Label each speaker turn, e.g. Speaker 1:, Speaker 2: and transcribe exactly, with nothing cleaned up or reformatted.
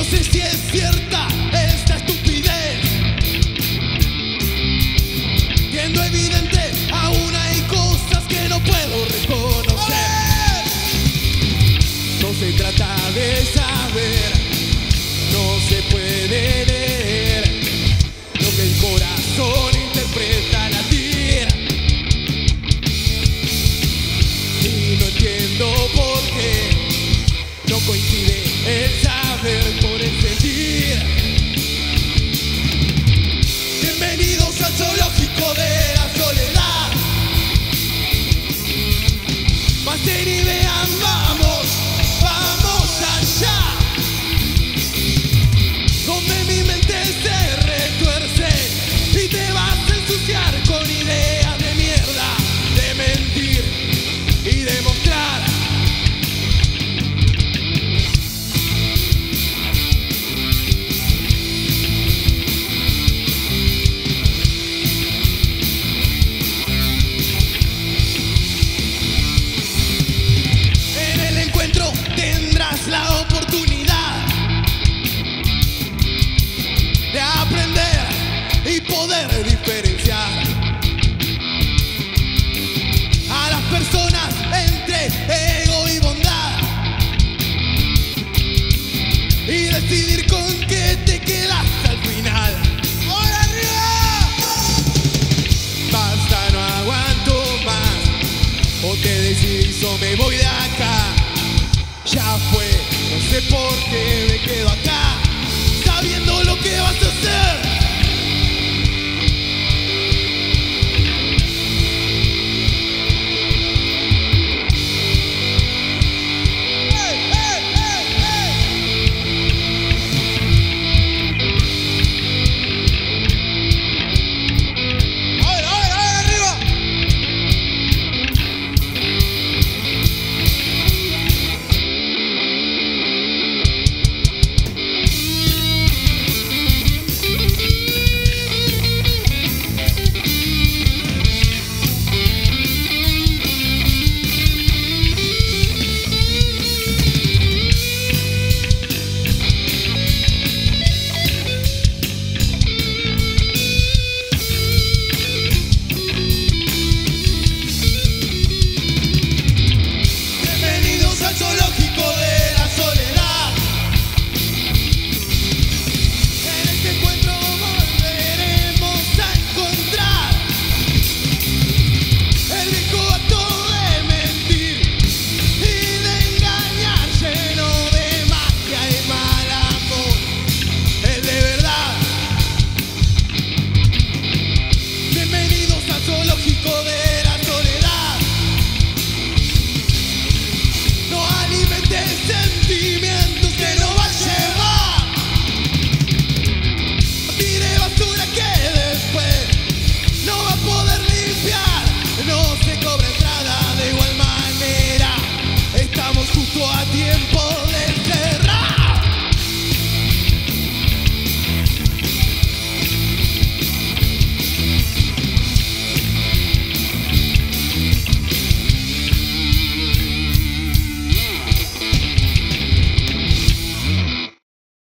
Speaker 1: No sé si es cierta esta estupidez, siendo evidente aún hay cosas que no puedo reconocer. No se trata de saber, no se puede leer lo que el corazón interpreta al latir. Y no entiendo por qué no coincide el saber con el sentir. Bienvenidos al zoológico de la soledad. Pasen y vean, vamos, vamos allá, donde mi mente se retuerce y te vas a ensuciar con ideas de mierda, de mentir y demostrar. En el encuentro tendrás la oportunidad de aprender y poder diferenciar a las personas entre ego y bondad, y decidir con qué te quedas al final. ¡Hola, arriba! Basta, no aguanto más, o te decidís o me voy de acá.